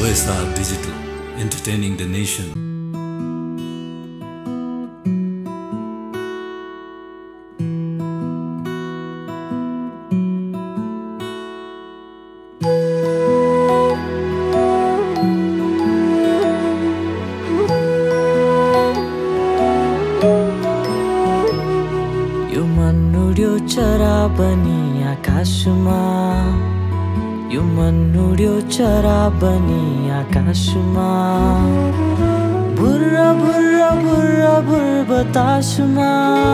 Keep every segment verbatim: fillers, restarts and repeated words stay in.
O S R Digital, entertaining the nation. यो मन उड्यो चरा बनी आकाशमा, यो मन उड्यो चरा बनी आकाशमा, भुर्र भुर्र भुर्र भुर्र बतासमा,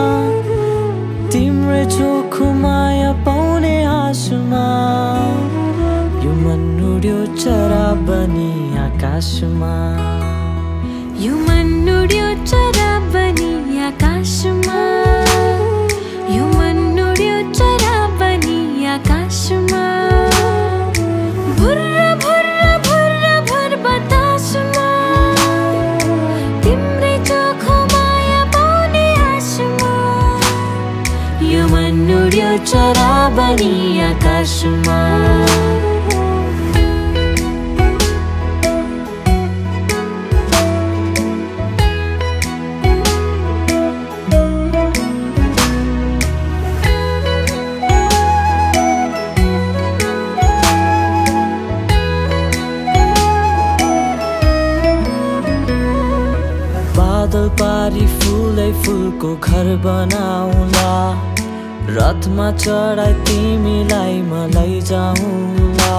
तिम्रै चोखो माया पाउने आशमा, यो मन उड्यो चरा बनी आकाशमा, यो मन उड्यो चरा बनी आकाशमा, यो मन उड्यो चरा बनी आकाशमा, भुर्र भुर्र भुर्र भुर्र बतासमा, तिम्रै चोखो माया पाउने आशमा, यो मन उड्यो चरा बनी आकाशमा। बादल पारी फुलै फुलको घर बनाउला, रथमा चढाई तिमीलाई म लैजाउँला।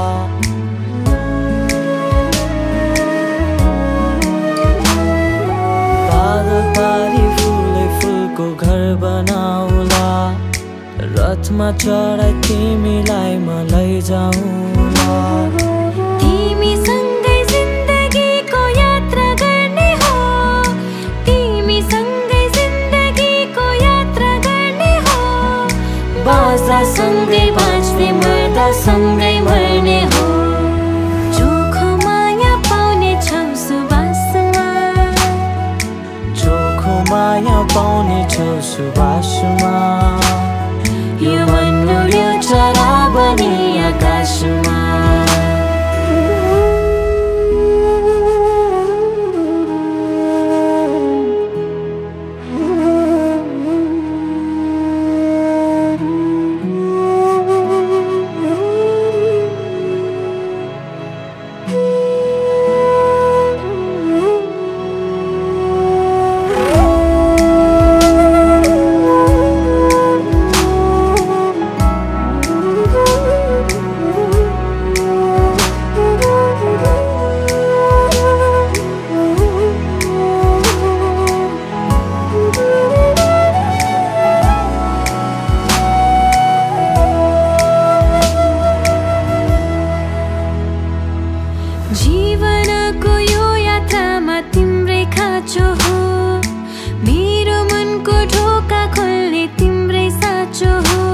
बादल पारी फुलै फुलको घर बनाउला, रथमा चढाई तिमीलाई म लैजाउँला। बाँच्दा सँगै बाँच्ने, मर्दा सँगै मर्ने हो, चोखो माया पाउने छौ सुबासमा, चोखो माया पाउने छौ सुबासमा, यो मन उड्यो चरा बनी आकाशमा। जीवनको यो यात्रामा तिम्रै खाँचो हो, मेरो मनको ढोका खोल्ने तिम्रै साँचो हो।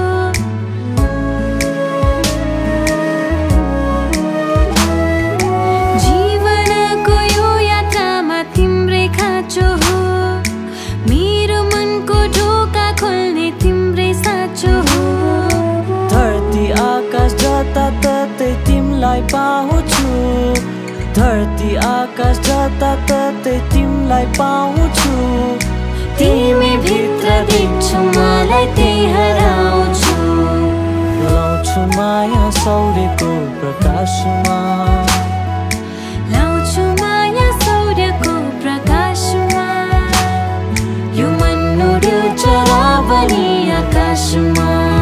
जीवनको यो यात्रामा तिम्रै खाँचो हो, मेरो मनको ढोका खोल्ने तिम्रै साँचो हो। धरती आकाश जताततै तिमीलाई पाउँछु, धरती आकाश जताततै तिमीलाई पाउँछु, तिमी भित्र देख्छु मलाई त्यही हराउँछु। लाउँछु माया सौर्यको प्रकाशमा, लाउँछु माया सौर्यको प्रकाशमा, यो मन उड्यो चरा बनी आकाशमा।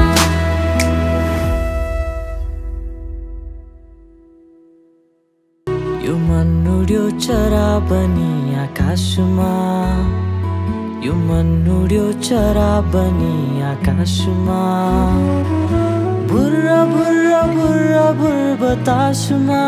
यो मन उड्यो चरा बनी आकाशमा, यो मन उड्यो चरा बनी आकाशमा, भुर्र भुर्र भुर्र भुर्र बतासमा,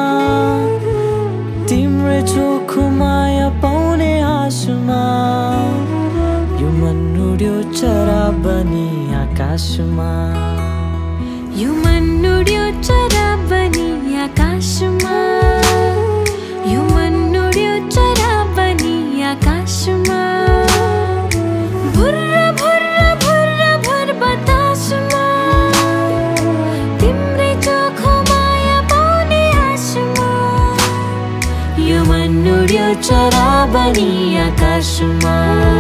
तिम्रै चोखो माया पाउने आशमा, यो मन उड्यो चरा बनी आकाशमा, यो मन उड्यो चरा बनी आकाशमा, यो मन उड्यो चरा बनी आकाशमा, भुर्र भुर्र भुर्र भुर्र बतासमा, तिम्रै चोखो माया पाउने आशमा, यो मन उड्यो चरा बनी आकाशमा।